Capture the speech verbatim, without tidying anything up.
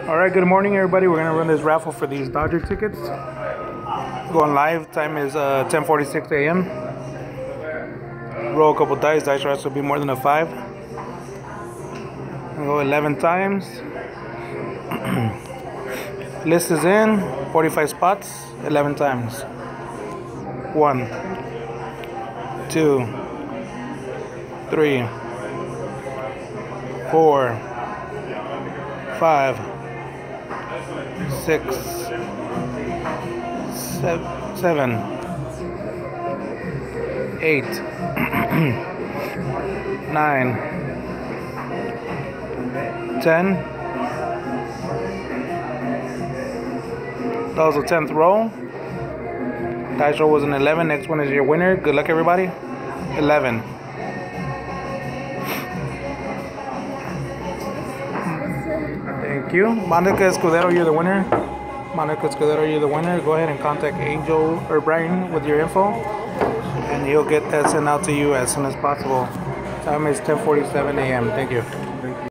All right, good morning, everybody. We're gonna run this raffle for these Dodger tickets. Going live. Time is uh, ten forty-six a m Roll a couple dice. Dice rolls will be more than a five. I'll go eleven times. List is in. forty-five spots. eleven times. One, two, three, four, five, six, seven, seven, eight, nine, ten. That was the tenth roll. Dice roll was an eleven. Next one is your winner. Good luck, everybody. eleven. Thank you. Monica Escudero, you're the winner. Monica Escudero, you're the winner. Go ahead and contact Angel or Brian with your info, and he'll get that sent out to you as soon as possible. Time is ten forty-seven a m Thank you.